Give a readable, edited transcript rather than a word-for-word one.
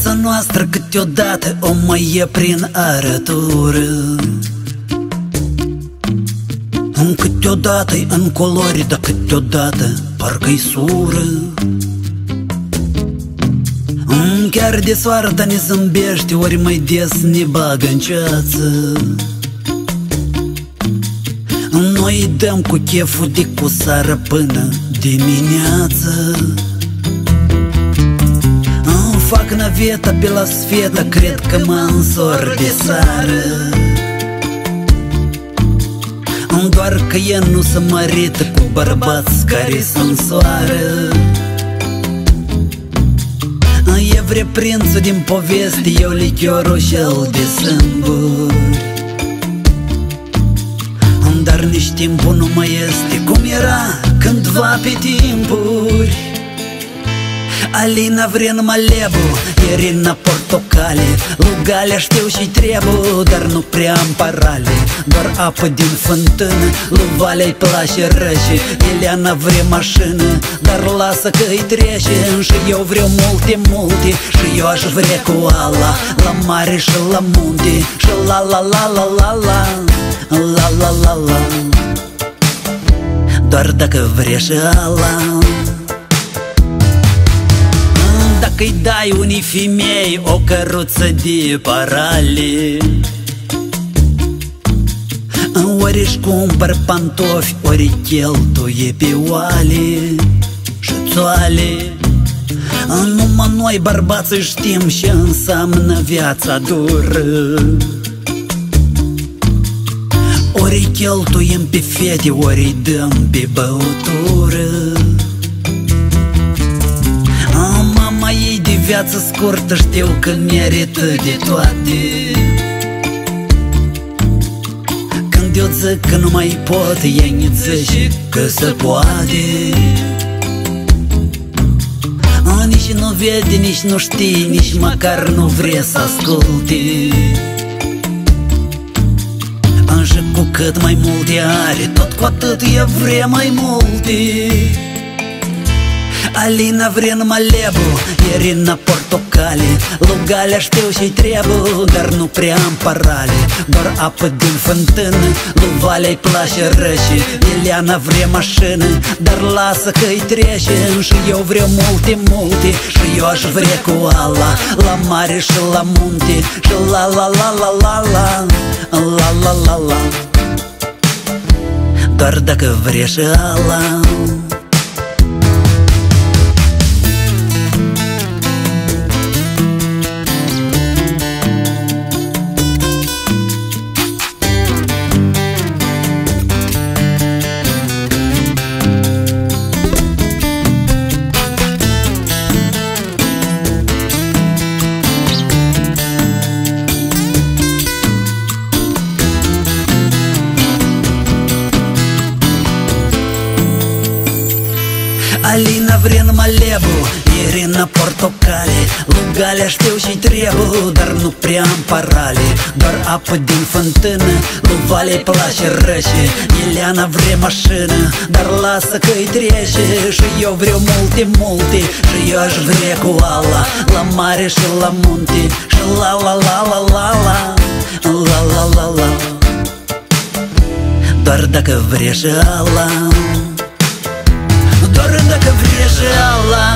Viața noastră câteodată o mai e prin arătură, câteodată-i în culori, dar câteodată parcă-i sură. Chiar de soarta ne zâmbește, ori mai des ne bagă în ceață. Noi dăm cu cheful de cu sară până dimineață. Fac naveta pe la sfeta, cred că mă însor de sară. Doar că ea nu se mărită cu bărbați care sunt soară. E vre prințul din poveste, eu lichiorul și-l de sâmburi. Dar nici timpul nu mai este cum era cândva pe timpuri. Alina vrea numai lebu, Irina portocale, Lugalea știu și trebu, dar nu prea am parale. Doar apă din fântână, lui Valea-i place rășe. Ileana vrea mașină, dar lasă că-i trece. Și eu vreau multe, multe, și eu aș vrea cu ala, la mare și la munte, și la la la la la la, la la la la. Doar dacă vrea și ala. Dacă-i dai unii femei o căruță de parale, ori-și cumpăr pantofi, ori cheltuie pe oale și țoale. Numai noi bărbații știm ce înseamnă viața dură. Ori cheltuim pe fete, ori dăm pe băutură. Mama ei de viață scurtă, știu că merită de toate. Când eu zic că nu mai pot, ea ne zice că se poate. Nici nu vede, nici nu știe, nici măcar nu vrea să asculte. Și cu cât mai multe are, tot cu atât ea vrea mai multe. Alina vrea numai lebu, Irina portocale, Lugalea știu și trebu, dar nu prea am parale. Doar apă din fântână, lui Valea-i place rășe. Ileana vrea mașină, dar lasă că-i trece. Și eu vreau multe, multe, și eu aș vrea cu ala, la mare și la munte, și la la la la la la, la la la la. Doar dacă vrea și ala. Alina vrea numai lebu, Irina portocale, Lugalea știu și trebu, dar nu prea am parale. Doar apă din fântână, lui Valea-i place rășe. Ileana vrea mașină, dar lasă că-i trece. Și eu vreau multe, multe, și eu aș vrea cu ala, la mare și la munte, și la la la la la la, la la la la. Doar dacă vrea și ala. Doar dacă vrei și ala.